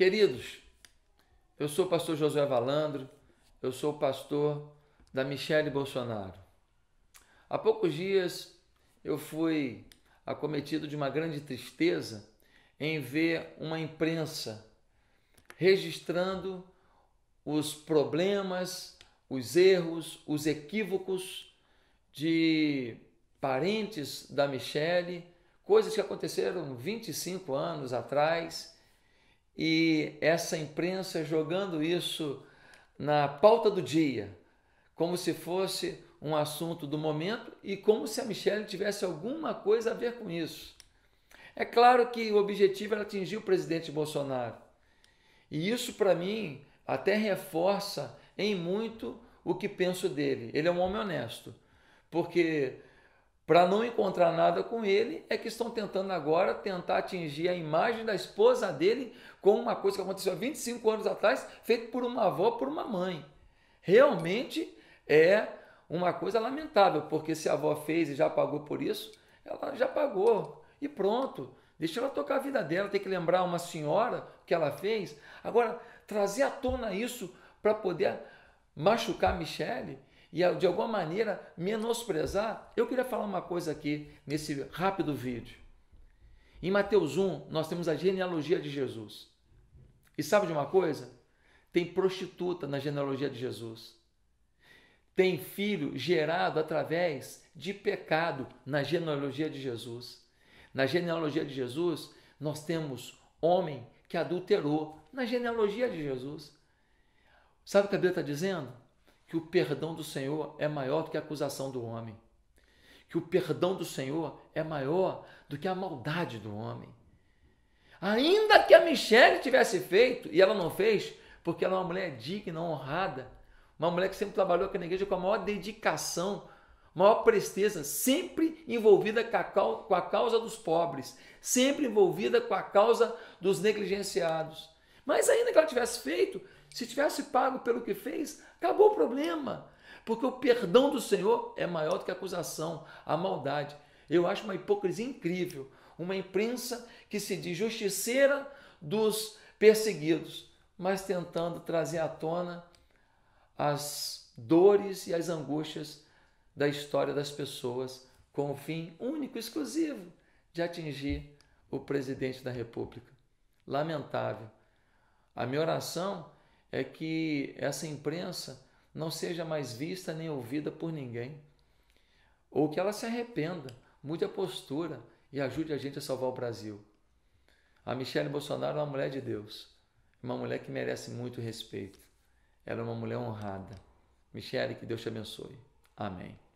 Queridos, eu sou o pastor Josué Valandro, eu sou o pastor da Michele Bolsonaro. Há poucos dias eu fui acometido de uma grande tristeza em ver uma imprensa registrando os problemas, os erros, os equívocos de parentes da Michele, coisas que aconteceram 25 anos atrás, e essa imprensa jogando isso na pauta do dia, como se fosse um assunto do momento e como se a Michele tivesse alguma coisa a ver com isso. É claro que o objetivo era atingir o presidente Bolsonaro. E isso, para mim, até reforça em muito o que penso dele. Ele é um homem honesto, porque para não encontrar nada com ele, é que estão tentando agora tentar atingir a imagem da esposa dele com uma coisa que aconteceu há 25 anos atrás, feito por uma avó, por uma mãe. Realmente é uma coisa lamentável, porque se a avó fez e já pagou por isso, ela já pagou e pronto. Deixa ela tocar a vida dela, tem que lembrar uma senhora o que ela fez. Agora, trazer à tona isso para poder machucar a Michele e de alguma maneira menosprezar, eu queria falar uma coisa aqui nesse rápido vídeo. Em Mateus 1, nós temos a genealogia de Jesus. E sabe de uma coisa? Tem prostituta na genealogia de Jesus. Tem filho gerado através de pecado na genealogia de Jesus. Na genealogia de Jesus, nós temos homem que adulterou na genealogia de Jesus. Sabe o que a Bíblia está dizendo? Que o perdão do Senhor é maior do que a acusação do homem. Que o perdão do Senhor é maior do que a maldade do homem. Ainda que a Michele tivesse feito, e ela não fez, porque ela é uma mulher digna, honrada, uma mulher que sempre trabalhou aqui na igreja com a maior dedicação, maior presteza, sempre envolvida com a causa dos pobres, sempre envolvida com a causa dos negligenciados. Mas ainda que ela tivesse feito, se tivesse pago pelo que fez, acabou o problema. Porque o perdão do Senhor é maior do que a acusação, a maldade. Eu acho uma hipocrisia incrível. Uma imprensa que se diz justiceira dos perseguidos, mas tentando trazer à tona as dores e as angústias da história das pessoas com o fim único, exclusivo, de atingir o presidente da República. Lamentável. A minha oração é que essa imprensa não seja mais vista nem ouvida por ninguém, ou que ela se arrependa, mude a postura e ajude a gente a salvar o Brasil. A Michele Bolsonaro é uma mulher de Deus, uma mulher que merece muito respeito. Ela é uma mulher honrada. Michele, que Deus te abençoe. Amém.